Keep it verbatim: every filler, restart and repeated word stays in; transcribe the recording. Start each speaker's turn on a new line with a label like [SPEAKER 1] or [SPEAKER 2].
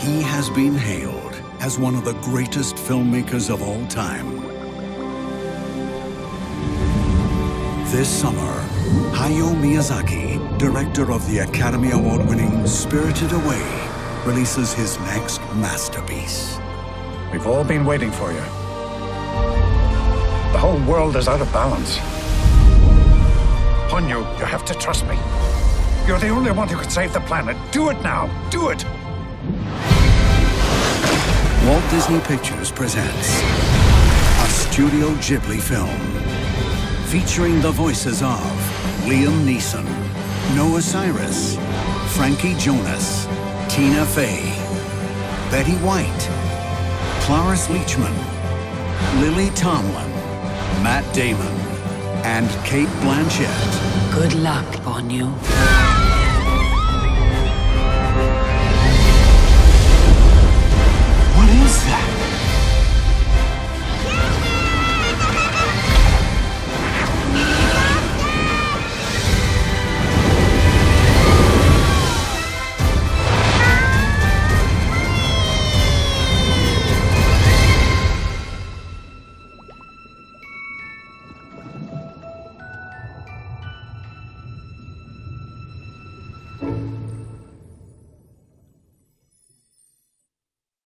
[SPEAKER 1] He has been hailed as one of the greatest filmmakers of all time. This summer, Hayao Miyazaki, director of the Academy Award-winning Spirited Away, releases his next masterpiece.
[SPEAKER 2] We've all been waiting for you. The whole world is out of balance. Ponyo, you have to trust me. You're the only one who can save the planet. Do it now. Do it!
[SPEAKER 1] Walt Disney Pictures presents a Studio Ghibli film featuring the voices of Liam Neeson, Noah Cyrus, Frankie Jonas, Tina Fey, Betty White, Cloris Leachman, Lily Tomlin, Matt Damon, and Kate Blanchett.
[SPEAKER 3] Good luck, Ponyo.